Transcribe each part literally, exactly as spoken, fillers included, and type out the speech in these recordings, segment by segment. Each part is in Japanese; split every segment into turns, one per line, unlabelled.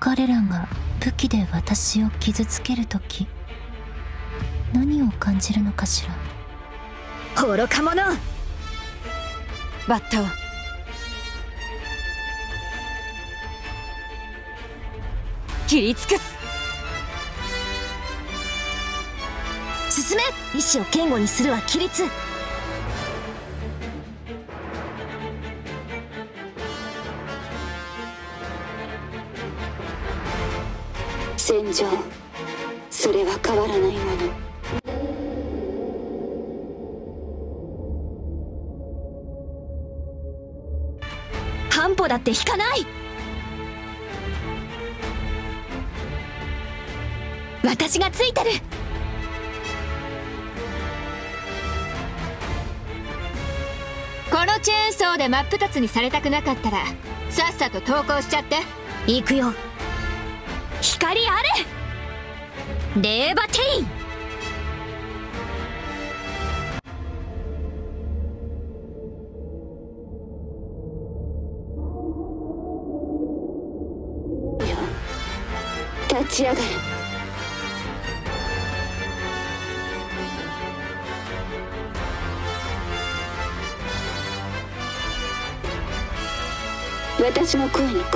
彼らが武器で私を傷つけるとき、何を感じるのかしら。
愚か者。バッタを切り尽くす。進め。意志を堅固にするは規律。
戦場、それは変わらないもの。
半歩だって引かない。私がついてる。
このチェーンソーで真っ二つにされたくなかったらさっさと投降しちゃって。
行くよ。光あれレーバテイン。
立ち上がる。私の声に応える。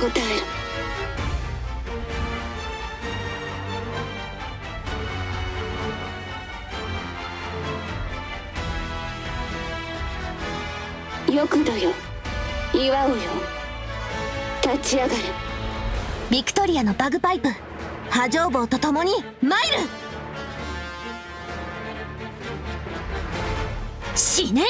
欲度よ、祝おうよ。立ち上がる。
ビクトリアのバグパイプ、波状棒と共に参る。死ね。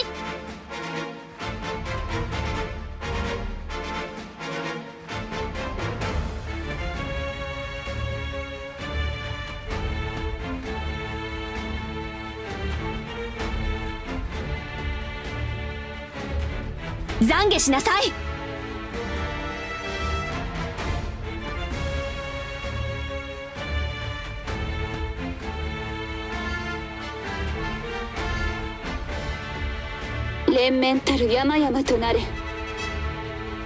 懺悔しなさい。
連綿たる山々となれ。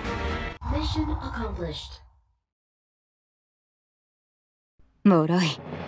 脆い。